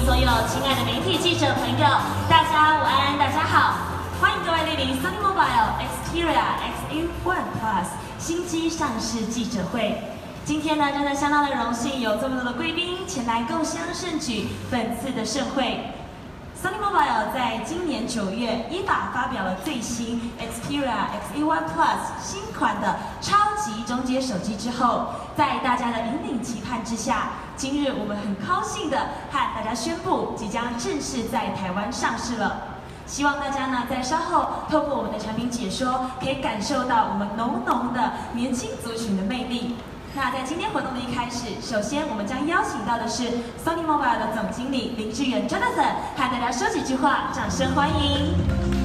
所有亲爱的媒体记者朋友，大家午安，大家好，欢迎各位莅临 Sony Mobile Xperia XA1 Plus 新机上市记者会。今天呢，真的相当的荣幸，有这么多的贵宾前来共襄盛举本次的盛会。Sony Mobile 在今年9月依法发表了最新 Xperia XA1 Plus 新款的超级中阶手机之后，在大家的引领期盼之下，今日我们很高兴的和大家宣布，即将正式在台湾上市了。希望大家呢在稍后透过我们的产品解说，可以感受到我们浓浓的年轻族群的魅力。那在今天活动的一开始，首先我们将邀请到的是 Sony Mobile 的总经理林志远 Jonathan， 和大家说几句话，掌声欢迎。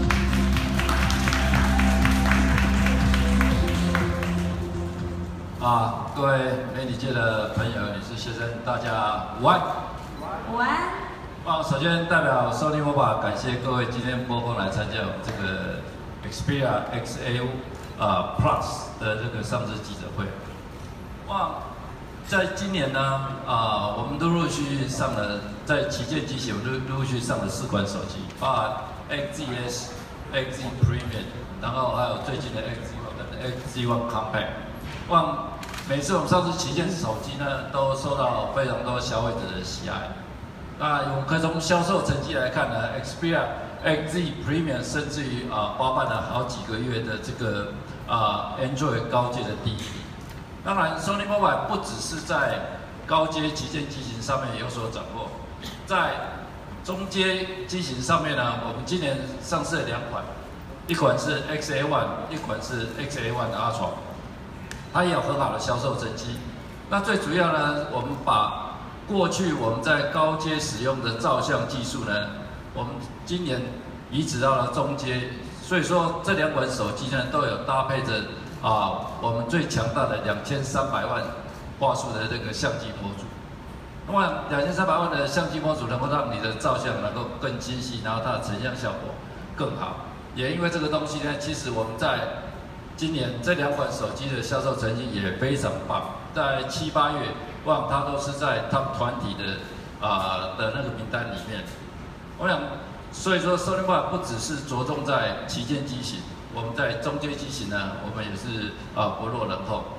各位媒体界的朋友、女士、先生，大家午安。 午安。 首先代表 Sony Mobile 感谢各位今天拨空来参加我们这个 Xperia XA Plus 的这个上市记者会。在今年呢，我们都陆续上了，在旗舰机型，我们陆续上了4款手机，包含 XZ Premium， 然后还有最近的 XZ1 Compact。每次我们上市旗舰手机呢，都受到非常多消费者的喜爱。那我们可以从销售成绩来看呢 ，Xperia XZ Premium 甚至于包办了好几个月的这个Android 高阶的第1名。当然 ，Sony Mobile 不只是在高阶旗舰机型上面有所掌握，在中阶机型上面呢，我们今年上市了2款，一款是 XA1， 一款是 XA1 Ultra， 它也有很好的销售成绩。那最主要呢，我们把过去我们在高阶使用的照相技术呢，我们今年移植到了中阶，所以说这2款手机呢都有搭配着我们最强大的2300万画素的这个相机模组。那么2300万的相机模组能够让你的照相能够更清晰，然后它的成像效果更好。也因为这个东西呢，其实我们在今年这2款手机的销售成绩也非常棒，在7、8月，它都是在他们团体的那个名单里面。我想，所以说 Sony Mobile 不只是着重在旗舰机型。我们在中阶机型呢，我们也是不落人后。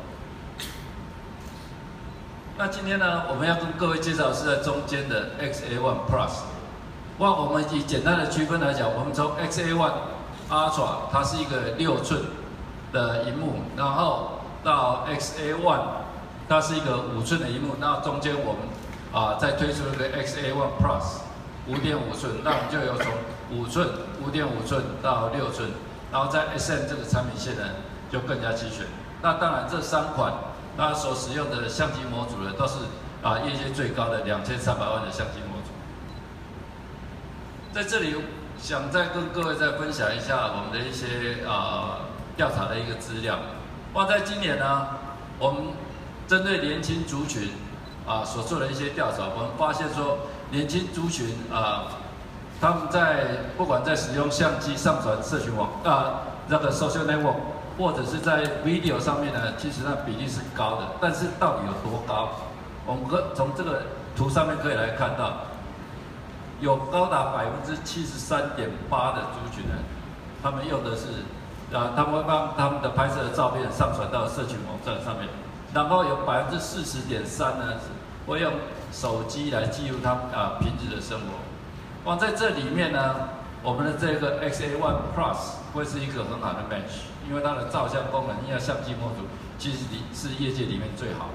那今天呢，我们要跟各位介绍的是在中间的 XA1 Plus。我们以简单的区分来讲，我们从 XA1 Ultra 它是一个6寸的萤幕，然后到 XA1 它是一个5寸的萤幕，那中间我们再推出一个 XA1 Plus 5.5寸，那我们就有从5寸、5.5寸到6寸。然后在 SM 这个产品线呢，就更加齐全。那当然，这3款它所使用的相机模组呢，都是业界最高的2300万的相机模组。在这里，想再跟各位再分享一下我们的一些调查的一个资料。在今年呢，我们针对年轻族群所做的一些调查，我们发现说，年轻族群他们不管在使用相机上传社群网那个 social network， 或者是在 video 上面呢，其实那比例是高的，但是到底有多高？我们从这个图上面可以来看到，有高达73.8%的族群呢，他们用的是他们会把他们的拍摄的照片上传到社群网站上面，然后有40.3%呢会用手机来记录他们平时的生活。在这里面呢，我们的这个 XA1 Plus 会是一个很好的 match， 因为它的照相功能，因为相机模组其实是业界里面最好的。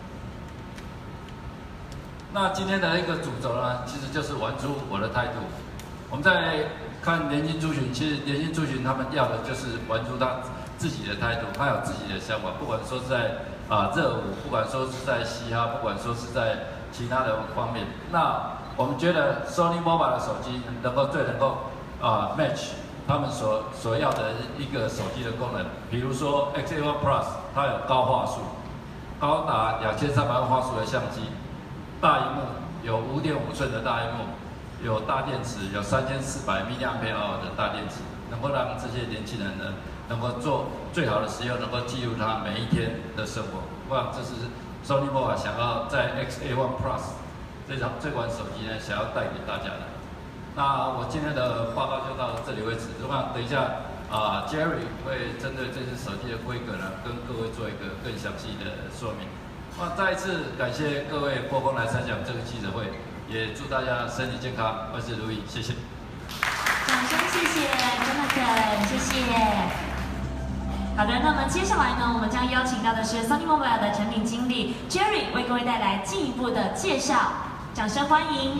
那今天的一个主轴呢，其实就是玩出我的态度。我们在看年轻族群，其实年轻族群他们要的就是玩出他自己的态度，他有自己的想法，不管说是在热舞，不管说是在嘻哈，不管说是在其他的方面。那我们觉得 Sony Mobile 的手机最能够match 他们所要的一个手机的功能，比如说 XA1 Plus 它有高画素，高达2300万画素的相机，大萤幕有5.5寸的大萤幕，有大电池，有3400mAh的大电池，能够让这些年轻人呢能够做最好的使用，能够记录他每一天的生活。我想这是 Sony Mobile 想要在 XA1 Plus 这款手机呢，想要带给大家的。那我今天的报告就到这里为止。等一下Jerry 会针对这只手机的规格呢，跟各位做一个更详细的说明。那再一次感谢各位拨空来参加这个记者会，也祝大家身体健康，万事如意，谢谢。 掌声谢谢 Jonathan， 谢谢。好的，那么接下来呢，我们将邀请到的是 Sony Mobile 的产品经理 Jerry 为各位带来进一步的介绍，掌声欢迎。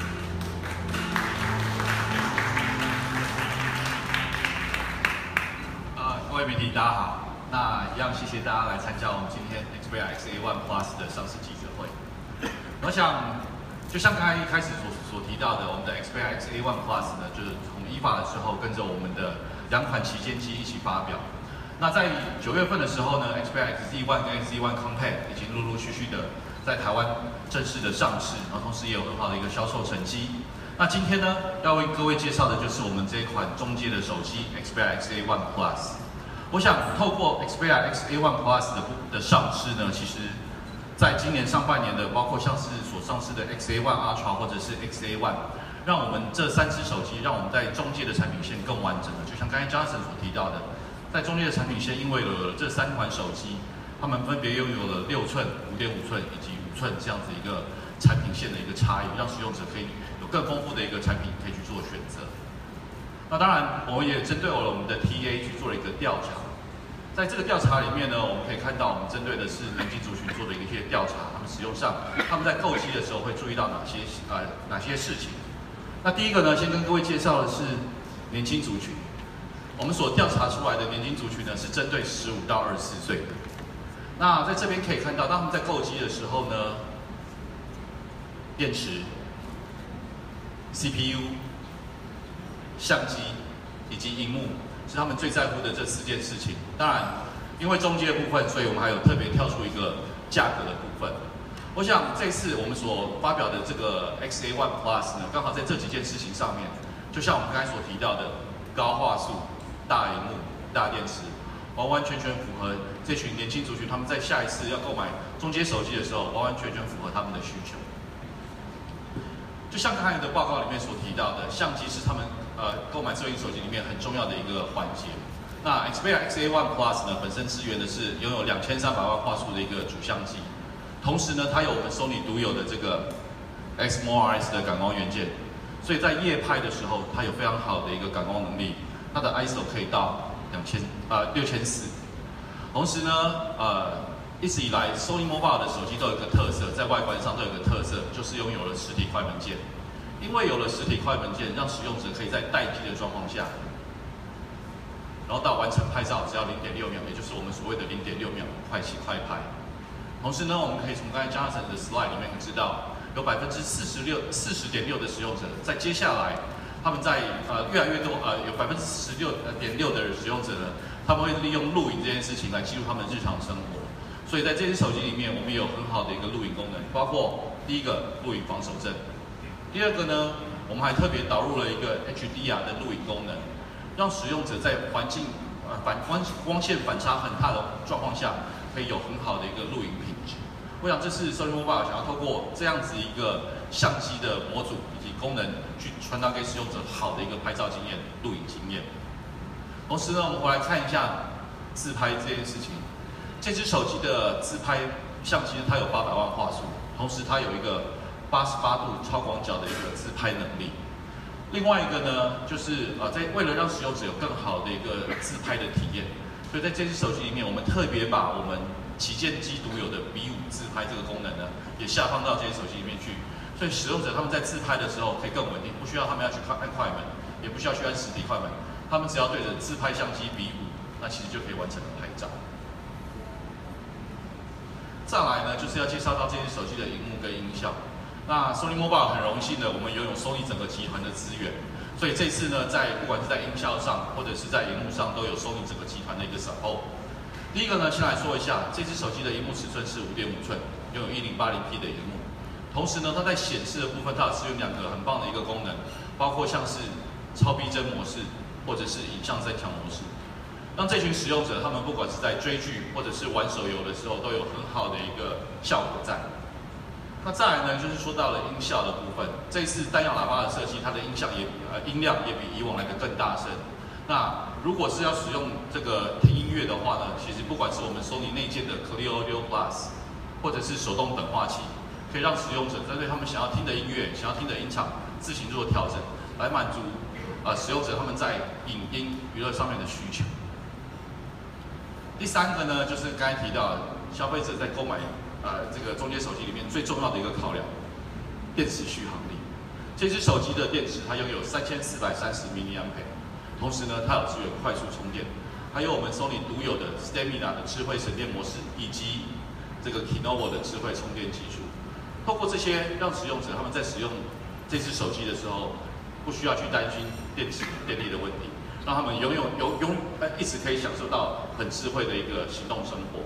各位媒体大家好，那一样谢谢大家来参加我们今天 Xperia XA1 Plus 的上市记者会。我想，就像刚才一开始所提到的，我们的 Xperia XA1 Plus 呢，就是从EFA的时候跟着我们的2款旗舰机一起发表。那在9月份的时候呢 ，Xperia XZ1 跟 XZ1 Compact 已经陆陆续续的在台湾正式的上市，然后同时也有很好的一个销售成绩。那今天呢，要为各位介绍的就是我们这一款中阶的手机 Xperia XA1 Plus。我想透过 Xperia XA1 Plus 的上市呢，其实在今年上半年的，包括像是所上市的 XA1 Ultra 或者是 XA1， 让我们这3只手机，让我们在中阶的产品线更完整了。就像刚才Jonathan所提到的，在中阶的产品线，因为有了这3款手机，它们分别拥有了6寸、5.5寸以及5寸这样子一个产品线的一个差异，让使用者可以有更丰富的一个产品可以去做选择。那当然，我们也针对我们的 TA 去做了一个调查。在这个调查里面呢，我们可以看到，我们针对的是年轻族群做的一些调查，他们使用上，他们在购机的时候会注意到哪些事情。那第一个呢，先跟各位介绍的是年轻族群。我们所调查出来的年轻族群呢，是针对15到24岁的。那在这边可以看到，当他们在购机的时候呢，电池、CPU、相机以及萤幕是他们最在乎的这4件事情。当然，因为中阶的部分，所以我们还有特别跳出一个价格的部分。我想这次我们所发表的这个 XA1 Plus 呢，刚好在这几件事情上面，就像我们刚才所提到的高画素、大萤幕、大电池，完完全全符合这群年轻族群他们在下一次要购买中阶手机的时候，完完全全符合他们的需求。就像刚才的报告里面所提到的，相机是他们购买智能手机里面很重要的一个环节。那 Xperia XA1 Plus 呢，本身支援的是拥有2300万画素的一个主相机，同时呢，它有我们 Sony 独有的这个 XMORS 的感光元件，所以在夜拍的时候，它有非常好的一个感光能力，它的 ISO 可以到6400。同时呢，一直以来 Sony Mobile 的手机都有一个特色，在外观上都有一个特色，就是拥有了实体快门键。因为有了实体快门键，让使用者可以在待机的状况下，然后到完成拍照只要0.6秒，也就是我们所谓的0.6秒快起快拍。同时呢，我们可以从刚才 Jonathan 的 slide 里面知道，有40.6%的使用者在接下来，他们在越来越多有46.6%的使用者呢，他们会利用录影这件事情来记录他们日常生活。所以在这些手机里面，我们也有很好的一个录影功能，包括第一个录影防手震。第二个呢，我们还特别导入了一个 HDR 的录影功能，让使用者在环境光线反差很大的状况下，可以有很好的一个录影品质。我想这是 Sony Mobile 想要透过这样子一个相机的模组以及功能，去传达给使用者好的一个拍照经验、录影经验。同时呢，我们回来看一下自拍这件事情。这只手机的自拍相机它有800万画素，同时它有一个88度超广角的一个自拍能力。另外一个呢，就是为了让使用者有更好的一个自拍的体验，所以在这只手机里面，我们特别把我们旗舰机独有的比5自拍这个功能呢，也下放到这些手机里面去。所以使用者他们在自拍的时候可以更稳定，不需要他们要去按快门，也不需要去按实体快门，他们只要对着自拍相机比5，那其实就可以完成了拍照。再来呢，就是要介绍到这只手机的萤幕跟音效。那 Sony Mobile 很荣幸的，我们拥有 Sony 整个集团的资源，所以这次呢，不管是在音效上或者是在萤幕上，都有 Sony 整个集团的一个 support。第一个呢，先来说一下，这只手机的萤幕尺寸是5.5寸，拥有1080p 的萤幕。同时呢，它在显示的部分，它有使用2个很棒的一个功能，包括像是超逼真模式或者是影像增强模式。让这群使用者，他们不管是在追剧或者是玩手游的时候，都有很好的一个效果在。 那再来呢，就是说到了音效的部分，这次单扬喇叭的设计，它的音量也比以往来的更大声。那如果是要使用这个听音乐的话呢，其实不管是我们Sony内建的 Clear Audio Plus， 或者是手动等化器，可以让使用者针对他们想要听的音乐、想要听的音场自行做调整，来满足使用者他们在影音娱乐上面的需求。第三个呢，就是刚才提到的，消费者在购买这个中阶手机里面最重要的一个考量，电池续航力。这只手机的电池它拥有3430 mAh， 同时呢，它有支援快速充电，还有我们 Sony 独有的 Stamina 的智慧省电模式，以及这个 Kinovo 的智慧充电技术。透过这些，让使用者他们在使用这只手机的时候，不需要去担心电池电力的问题，让他们一直可以享受到很智慧的一个行动生活。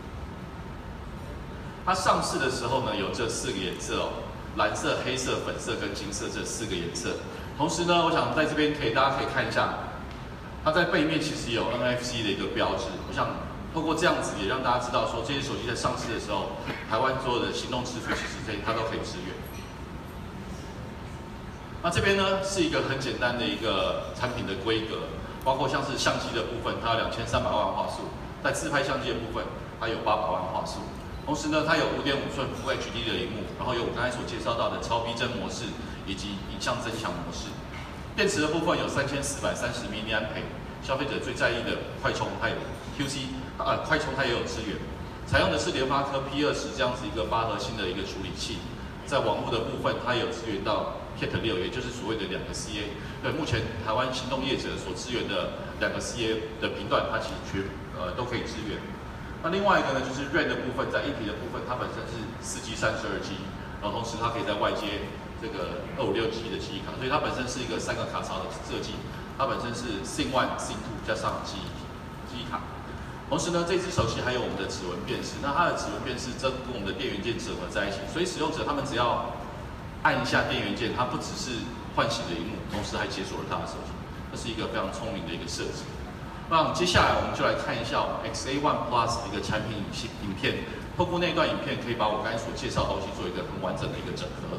它上市的时候呢，有这4个颜色哦，蓝色、黑色、粉色跟金色这4个颜色。同时呢，我想在这边大家可以看一下，它在背面其实有 NFC 的一个标志。我想透过这样子，也让大家知道说，这些手机在上市的时候，台湾所有的行动支付其实它都可以支援。那这边呢是一个很简单的一个产品的规格，包括像是相机的部分，它有2300万画素；在自拍相机的部分，它有800万画素。同时呢，它有5.5寸 Full HD 的萤幕，然后有我刚才所介绍到的超逼真模式以及影像增强模式。电池的部分有3430 mAh， 消费者最在意的快充，它有 QC 快充它也有支援，采用的是联发科 P20这样子一个8核心的一个处理器。在网络的部分，它有支援到 Cat6， 也就是所谓的2个 CA。对，目前台湾行动业者所支援的2个 CA 的频段，它其实都可以支援。那另外一个呢，就是 RAM 的部分，在硬体的部分，它本身是4G 32G， 然后同时它可以在外接这个256G 的记忆卡，所以它本身是一个3个卡槽的设计。它本身是 SIM1、SIM2 加上记忆卡。同时呢，这只手机还有我们的指纹辨识，那它的指纹辨识跟我们的电源键整合在一起，所以使用者他们只要按一下电源键，它不只是唤醒了萤幕，同时还解锁了它的手机，这是一个非常聪明的一个设计。那接下来我们就来看一下我们 XA1 Plus 的一个产品影片，透过那段影片可以把我刚才所介绍的东西做一个很完整的一个整合。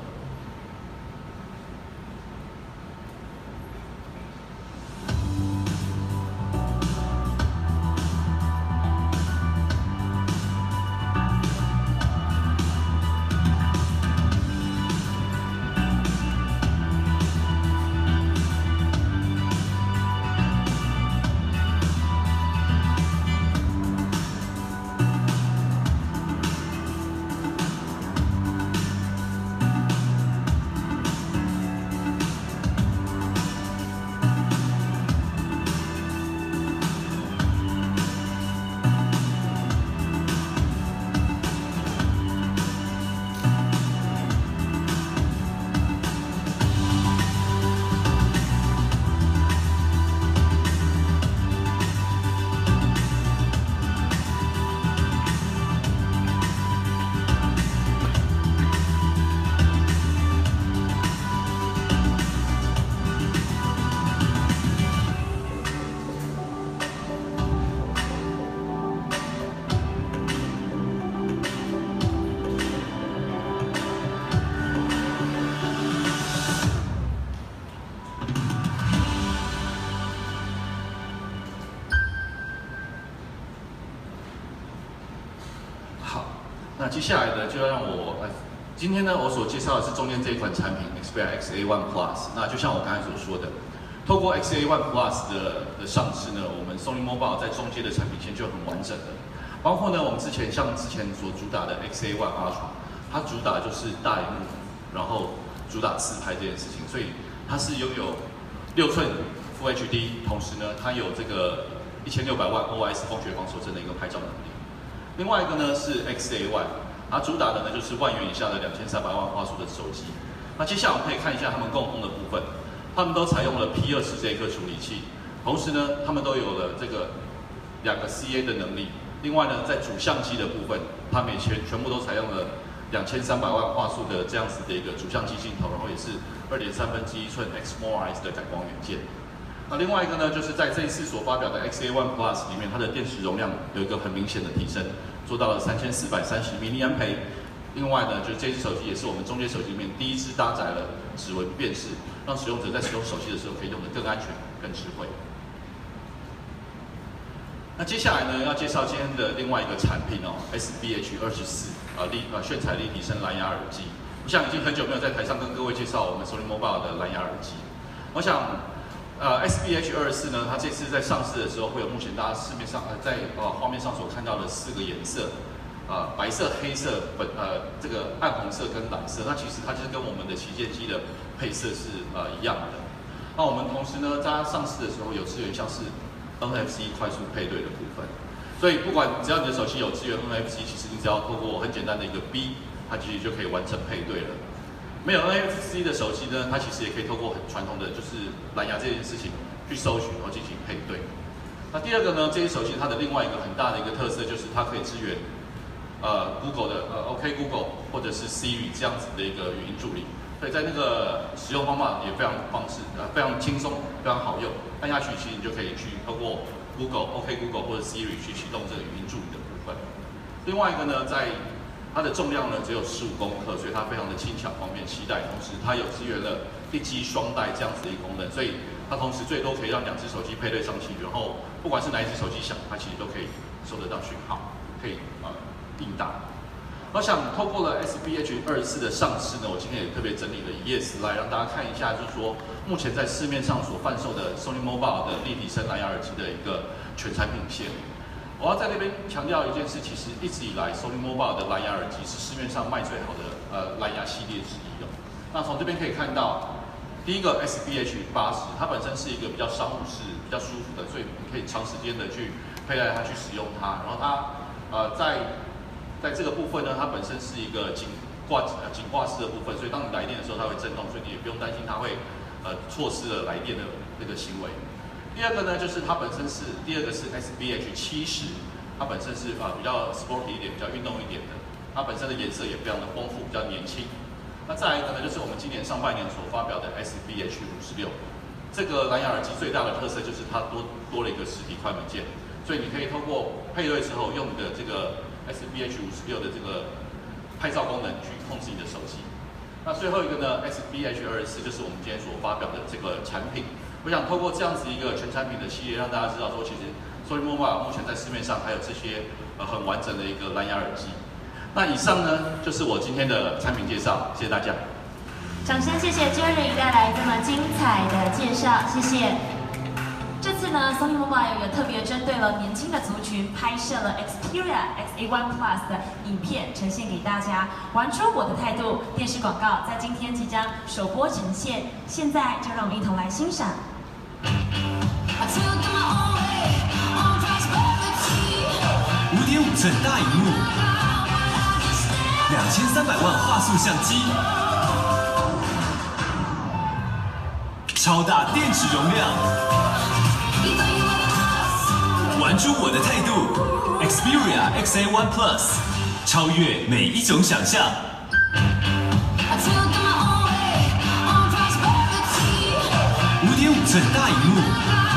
那接下来呢，就要让我今天呢，我所介绍的是中间这一款产品 Xperia XA1 Plus。那就像我刚才所说的，透过 XA1 Plus 的上市呢，我们 Sony Mobile 在中阶的产品线就很完整的，包括呢，我们之前所主打的 XA1 Ultra， 它主打就是大萤幕，然后主打自拍这件事情，所以它是拥有6寸 Full HD， 同时呢，它有这个1600万 OIS 光学防守帧的一个拍照能力。另外一个呢是 XA1， 它主打的呢就是10000元以下的2300万画素的手机。那接下来我们可以看一下它们共通的部分，它们都采用了 P20这一颗处理器，同时呢，它们都有了这个2个 CA 的能力。另外呢，在主相机的部分，它们全部都采用了2300万画素的这样子的一个主相机镜头，然后也是2.1/3寸 XMOIS 的感光元件。那另外一个呢，就是在这一次所发表的 XA1 Plus 里面，它的电池容量有一个很明显的提升，做到了3430 mAh， 另外呢，就是这只手机也是我们中阶手机里面第一支搭载了指纹辨识，让使用者在使用手机的时候可以用得更安全、更智慧。那接下来呢，要介绍今天的另外一个产品哦 ，SBH24炫彩立体声蓝牙耳机。我想已经很久没有在台上跟各位介绍我们 Sony Mobile 的蓝牙耳机。我想SBH24呢，它这次在上市的时候会有目前大家市面上在画面上所看到的4个颜色。白色、黑色、这个暗红色跟蓝色，那其实它就是跟我们的旗舰机的配色是一样的。那我们同时呢，在它上市的时候有支援像是 NFC 快速配对的部分，所以不管只要你的手机有支援 NFC， 其实你只要透过很简单的一个 B， 它其实就可以完成配对了。没有 NFC 的手机呢，它其实也可以透过很传统的就是蓝牙这件事情去搜寻然后进行配对。那第二个呢，这些手机它的另外一个很大的一个特色就是它可以支援Google 的OK Google 或者是 Siri 这样子的一个语音助理，所以在那个使用方法也非常非常轻松，非常好用。按下去，其实你就可以去透过 OK Google 或者 Siri 去启动这个语音助理的部分。另外一个呢，在它的重量呢只有15公克，所以它非常的轻巧，方便携带。同时，它有支援了一机双待这样子的一个功能，所以它同时最多可以让2只手机配对上去，然后不管是哪一只手机响，它其实都可以收得到讯号，可以应答。我想透过了 SBH24的上市呢，我今天也特别整理了一页 slide， 让大家看一下，就是说目前在市面上所贩售的 Sony Mobile 的立体声蓝牙耳机的一个全产品线。我要在那边强调一件事，其实一直以来 Sony Mobile 的蓝牙耳机是市面上卖最好的蓝牙系列之一哦。那从这边可以看到，第一个 SBH80，它本身是一个比较商务式、比较舒服的，所以你可以长时间的去佩戴它、去使用它。然后它在这个部分呢，它本身是一个颈挂式的部分，所以当你来电的时候它会震动，所以你也不用担心它会错失了来电的那个行为。第二个呢，就是它本身是第二个是 SBH70， 它本身是比较 sporty 一点、比较运动一点的，它本身的颜色也非常的丰富，比较年轻。那再来一个呢，就是我们今年上半年所发表的 SBH56， 这个蓝牙耳机最大的特色就是它多了一个实体快门键，所以你可以透过配对之后用你的这个SBH56的这个拍照功能去控制你的手机。那最后一个呢 ，SBH24就是我们今天所发表的这个产品。我想透过这样子一个全产品的系列，让大家知道说，其实 Sony Mobile 目前在市面上还有这些很完整的一个蓝牙耳机。那以上呢就是我今天的产品介绍，谢谢大家。 掌声谢谢 Jerry 带来这么精彩的介绍，谢谢。这次呢 ，Sony Mobile 也特别针对了年轻的族群，拍摄了 Xperia XA1 Plus 的影片，呈现给大家。玩出我的态度电视广告在今天即将首播呈现，现在就让我们一同来欣赏。 5.5寸大荧幕，2300万画素相机，超大电池容量。玩出我的态度 ，Xperia XA1 Plus， 超越每一种想象。5.5寸大荧幕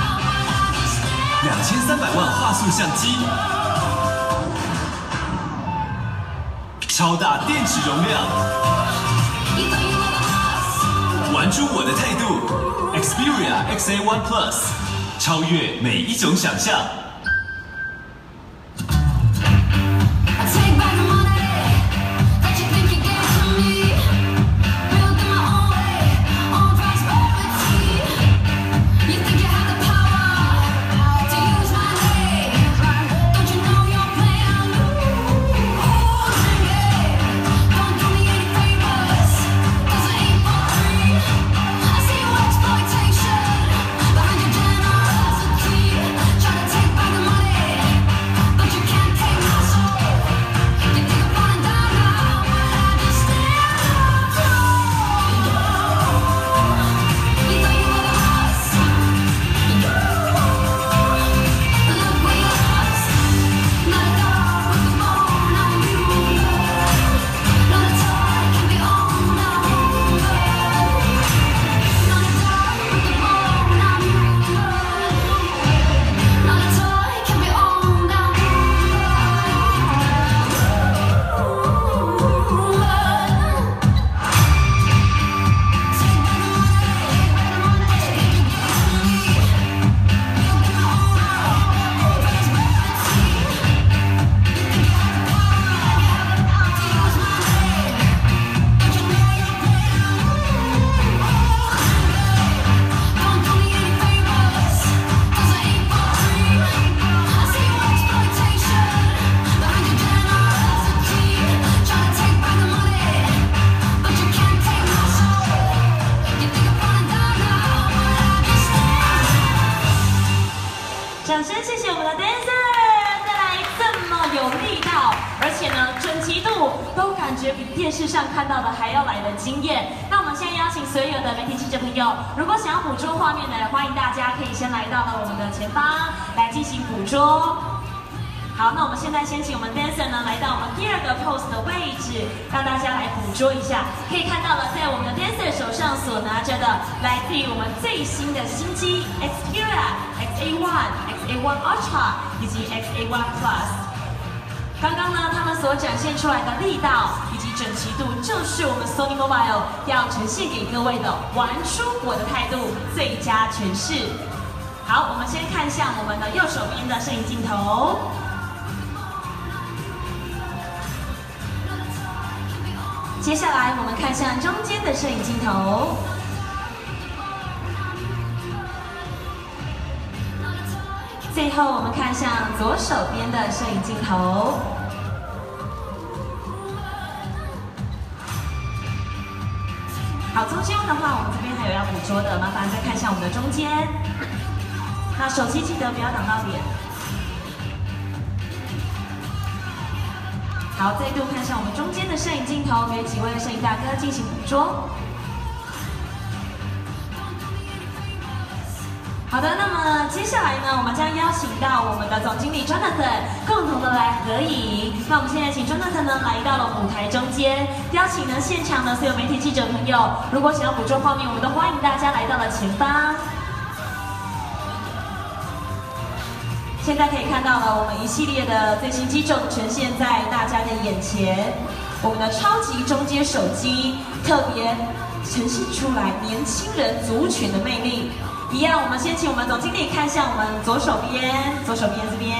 ，2300万画素相机，超大电池容量。玩出我的态度 ，Xperia XA1 Plus， 超越每一种想象。 Take 觉比电视上看到的还要来的惊艳。那我们现在邀请所有的媒体记者朋友，如果想要捕捉画面的，欢迎大家可以先来到了我们的前方来进行捕捉。好，那我们现在先请我们 dancer 呢来到我们第2个 pose 的位置，让大家来捕捉一下。可以看到了，在我们的 dancer 手上所拿着的，来自于我们最新的新机 Xperia XA1、XA1 Ultra 以及 XA1 Plus。刚刚呢，他们所展现出来的力道以及整齐度，就是我们 Sony Mobile 要呈现给各位的玩出我的态度最佳诠释。好，我们先看向我们的右手边的摄影镜头。接下来我们看向中间的摄影镜头，最后我们看向左手边的摄影镜头。好，中间的话我们这边还有要捕捉的，麻烦再看向我们的中间。那手机记得不要挡到脸。好，再度看向我们中间的摄影镜头，给几位摄影大哥进行捕捉。好的，那么接下来呢，我们将邀请到我们的总经理 Jonathan 共同的来合影。那我们现在请 Jonathan 呢来到了舞台中间，邀请呢现场的所有媒体记者朋友，如果想要捕捉画面，我们都欢迎大家来到了前方。现在可以看到了，我们一系列的最新机种呈现在大家的眼前。我们的超级中阶手机特别呈现出来年轻人族群的魅力。一样，我们先请我们总经理看向我们左手边这边。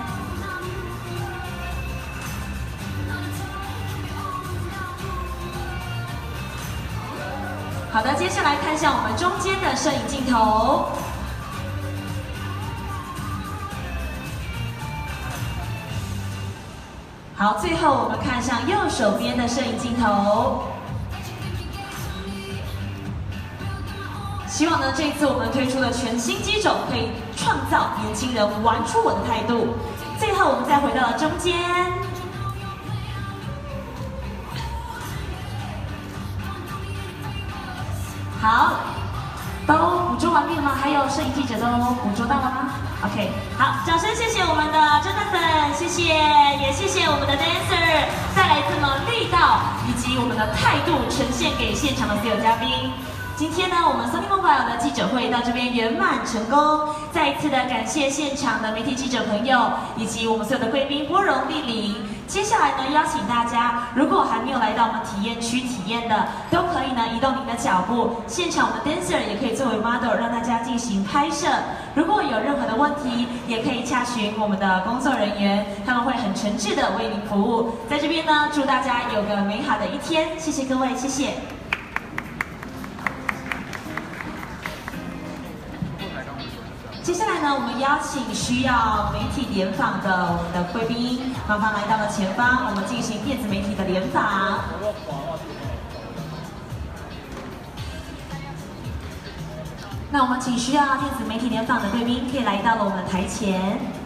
好的，接下来看向我们中间的摄影镜头。好，最后我们看向右手边的摄影镜头。希望呢，这一次我们推出的全新机种可以创造年轻人玩出我的态度。最后，我们再回到了中间。好，都捕捉完毕了吗？还有摄影记者都捕捉到了吗 ？OK， 好，掌声谢谢我们的 Jonathan， 谢谢，也谢谢我们的 dancer 带来这么力道以及我们的态度呈现给现场的所有嘉宾。今天呢，我们 Sony Mobile 的记者会到这边圆满成功。再一次的感谢现场的媒体记者朋友以及我们所有的贵宾波荣莅临。接下来呢，邀请大家，如果还没有来到我们体验区体验的，都可以呢移动您的脚步。现场我们的 dancer 也可以作为 model 让大家进行拍摄。如果有任何的问题，也可以洽询我们的工作人员，他们会很诚挚的为您服务。在这边呢，祝大家有个美好的一天，谢谢各位，谢谢。接下来呢，我们邀请需要媒体联访的我们的贵宾，麻烦来到了前方，我们进行电子媒体的联访。那我们请需要电子媒体联访的贵宾可以来到了我们的台前。